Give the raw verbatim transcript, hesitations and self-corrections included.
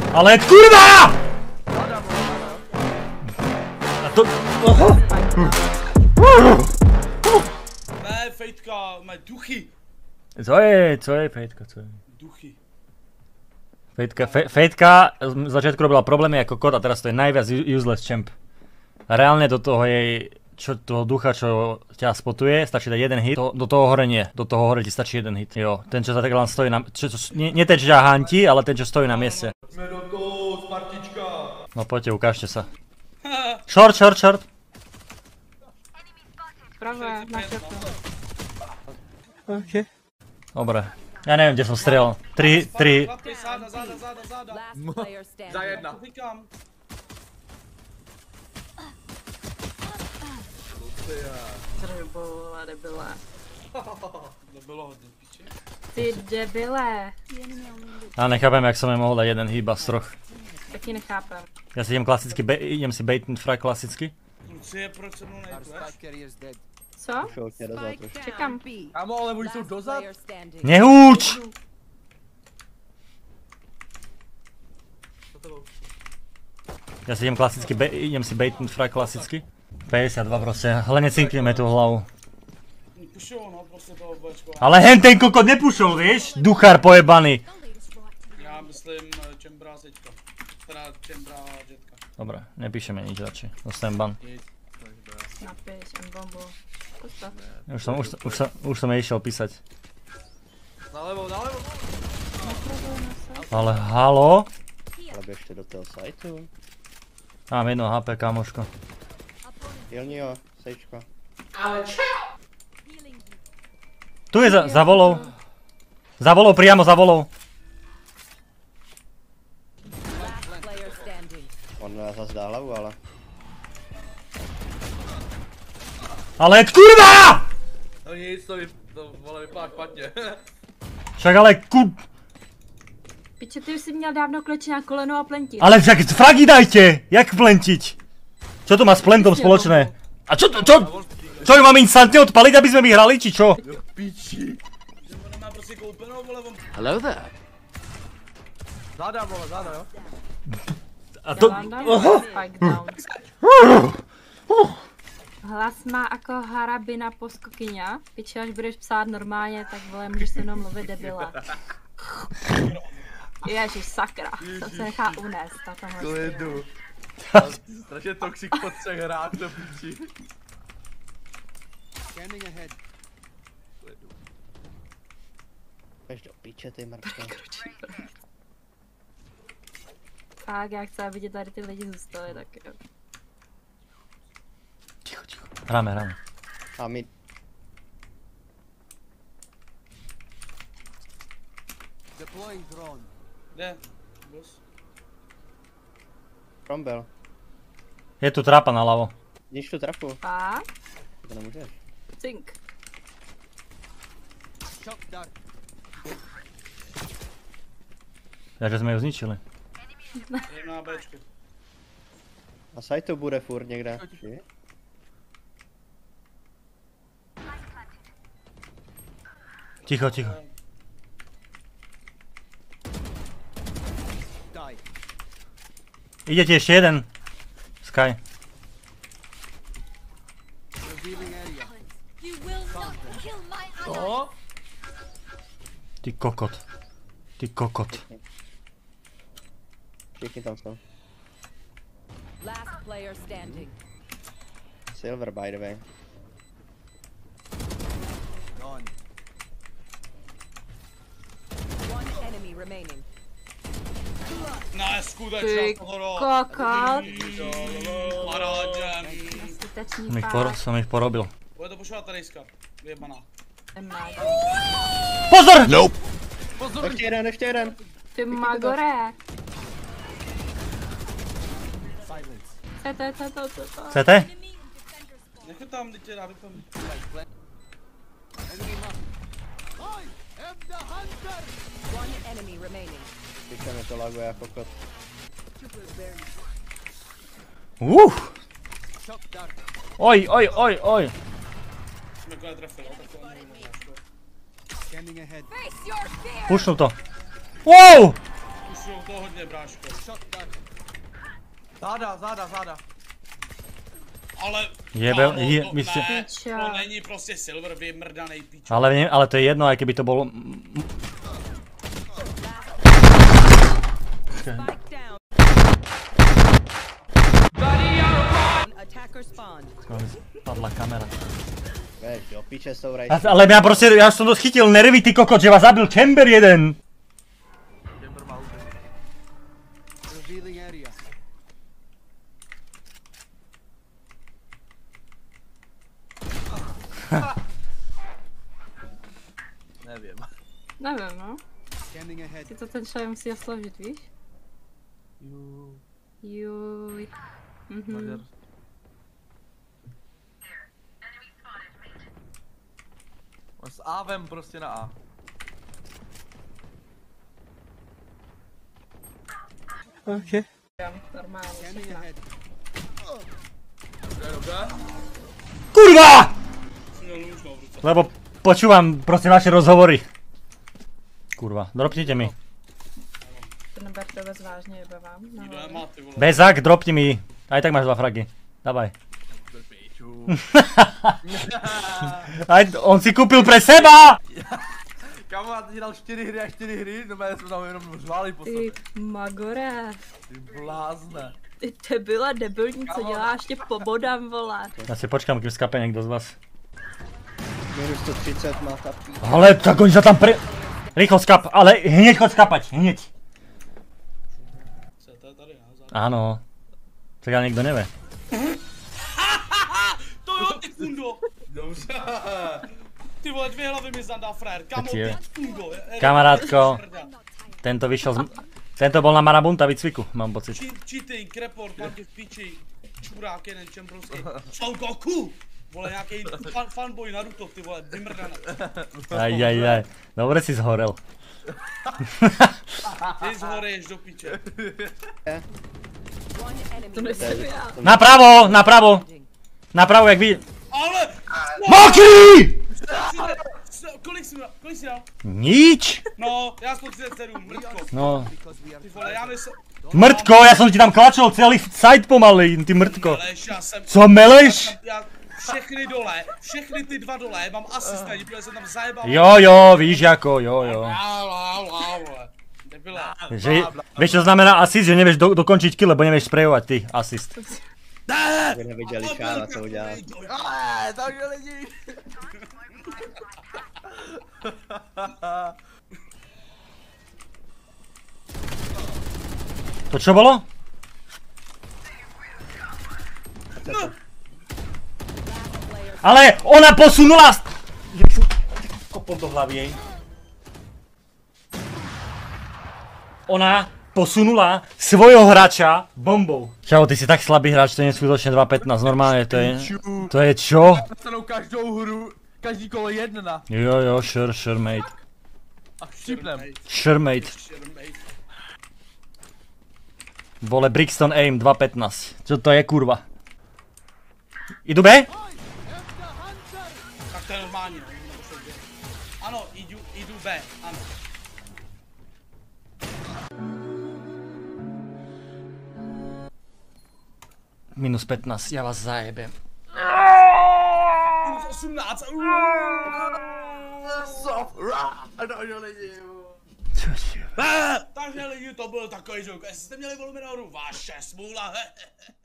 Ale kurva! A to... Ne, fejtka, má duchy. Co je, co je fejtka, co je? Duchy. Fejtka, fe, fejtka z začiatku robila problémy ako kot a teraz to je najviac useless champ. Reálne do toho jej, čo, toho ducha, čo ťa spotuje, stačí dať jeden hit, to, do toho hore nie, do toho hore ti stačí jeden hit. Jo, ten čo sa tak len stojí na, čo, čo, nie, nie ten čo ťa hantí, ale ten čo stojí na mieste. Sme do toho, Spartička. No poďte, ukážte sa. Short, short, short. Pravé, na šefu. OK. Dobre. Ja neviem, kde som strelal. tri, tri. Záda, záda, záda, záda. Za jedna. Říkám. Trbola, debile. Nebylo hodně, piči. Ty debile. Ja nechápem, jak som jej mohol dať jeden hýba z troch. Taky nechápem. Ja si idem klasicky, idem si bait and fry klasicky. Kluci je proč se mnou nejtveš? Co? Čekám. Kámo, ale oni jsou dozad. Nehúč! Ja si idem klasicky, idem si bait and fry klasicky. päťdesiatdva proste, hle necinkneme tú hlavu. Pušou, no, prostě toho Bčko. Ale hen ten kokot nepušol, vieš? Duchár pojebaný. Já myslím Čembra Zečka. Teda Čembra Jetka. Dobre, nepíšeme nič radšej, dostanem ban. Napiš, M-bombu. Postav. Už som, už, už, som, už som jej išiel písať. Nalevo, nalevo. Ale halo? Ale běžte do toho sajtu. Mám jedno há pé, kámoško. Ilnio, sejčko. Tu je za, za volou. Za volou, priamo za volou. On zase dá hlavu, ale... Ale kurva! No nic, to, vy, to vole, vypadá špatně. Však ale ku... Piče, ty už jsi měl dávno kleče na koleno a plentit. Ale však fragy dajte! Jak plentiť? Čo to má s plentom spoločné? A čo to, čo? Čo ju mám instantne odpaliť, aby sme vyhrali, či čo? Piči. Že on nemá prostě koupenou, vole, on... Hello there. Záda, vole, záda, jo? A to... Hlas má jako harabina poskokyňa. Piče, až budeš psát normálně, tak vole, můžeš se mnou mluvit, debile. Ježiš, sakra, to se nechá unést, tato Klidu. Strašně toxik po třech hrách, to piči. Běž do piče, ty mrtvé. Tak, já chci, aby tě tady ty lidi zůstali, tak jo. Ticho, ticho. Hráme, hráme. A my... Kde? Bus. Prombel. Je tu trápa naľavo. Nič tu trafu. A? To nemůžeš. Cink. Takže sme ju zničili. Je na Bčku. A sajtu bude furt někde. Či? Ticho, ticho. Ide ti ešte jeden. Sky. Co? Ty kokot. Ty kokot. Všichni tam jsou. Last player standing. Silver by the way. One enemy remaining. Ne, skutečně Ty pohoro. kokot. Parádě. Neskutečný Som ich, por, som ich porobil. Bude to pošovat Terejska. Vyjebaná. Nemá. Pozor! Nope. Ještě jeden, ještě jeden. Ty magore. Co to, co to, co to? Chcete? Nech to tam, teď tě dá vypomít. One enemy remaining. Piče mi to laguje jako kot. Uh! Oj, oj, oj, oj. Jsme jako netrefili, tak to ani Pušnul to. Wow! Pušu. toho hodně, bráško. Záda, záda, záda. Ale... Jebe, kámo, je, to, myslím, ne, Piča. to není prostě Silver vymrdanej píčo. ale, ne, ale to je jedno, aj keby to bolo... Spike down. Attacker spawned. Padla kamera. Vieš, do piče s tou rajčou. A- Ale ja proste, ja som to chytil, nervy ty kokot, že vás zabil Chamber jeden. Chamber má útok. Nevím. Nevím, no. Si to ten člověk musí oslovit, víš? Jú, Juj. Mhm. Maďar. On s Avem prostě na A. Okay. Normálně, všechno. Kurva! Jsem měl nůž v ruce. Lebo počúvam proste vaše rozhovory. Kurva, dropnite mi. To neber to bez vážně, jebe vám. Nikdo nemá, ty vole. Bezak, dropni mi. Aj tak máš dva fragy. Davaj. Píču. Aj, on si kúpil pre seba! Kamarád ti dal čtyři hry a čtyři hry, no my jsme tam jenom řvali po Ty sobě. magore. Ty blázne. Ty debila debilní, co děláš tě po bodám, vole. Ja si počkám, kým skape niekto z vás. Minus sto třicet má tapky. Ale tak oni sa tam pre... Rýchlo skap, ale hneď choď skapať, hneď. Co, to je tady, ne? Zároveň. Áno. Tak ale nikto nevie. To jo, ty fundo! Dobře. Ty vole, dvě hlavy mi zandá frér. Kamo, Tak je. ty fundo. je- je- Kamarátko. Tento vyšiel z... Tento bol na Marabunta výcviku, mám pocit. Che- Cheating, report, mám tě v piči. Čurák jeden, čembrovský. Son Goku! Vole, nějaký fan, fanboy Naruto, ty vole, vymrdané. Aj, aj, aj. Dobre si zhorel. Ty zhoreješ do piče. One enemy To nejsem já. Napravo, napravo. remaining. Napravo, jak vy... Ale! Mokri! Kolik jsi dal? Kolik jsi dal? Nič! No, já sto třicet sedm, mrtko. No, Ty vole, já myslím... mrtko, ja som ti tam klačol celý site pomaly, ty mrtko. Meleš, já jsem... Co meleš? Já všechny dole, všechny ty dva dole, mám asistenti, protože jsem tam zajebal. Jo, jo, víš jako, jo, jo. Lá, lá, lá, vole. Debila. Že, vieš čo znamená asist, že nevieš do, dokončiť kill, lebo nevieš sprejovať ty asist. Vy neviděli čára, co udělal. Ale, takže lidi. To čo bolo? Ale ona posunula... Jak som... Kopol do hlavy jej. Ona posunula svojho hráča bombou. Čau, ty si tak slabý hráč, to je neskutočne dva pätnásť, normálne to je... To je čo? Dostanou každou hru, každý kolo jedna. Jo, jo, sure, sure, mate. A štípnem. Sure, mate. Vole, Brixton Aim dva pätnásť. Čo to je, kurva? Idu B? Tak to je normální, no, nepošel B. Ano, jdu, jdu B, ano. Minus pätnásť, ja vás zajebem. Minus osmnáct, Soft. Takže lidi. takže lidi, to byl takový joke. Jestli jste měli Voluminoru, vaše smůla.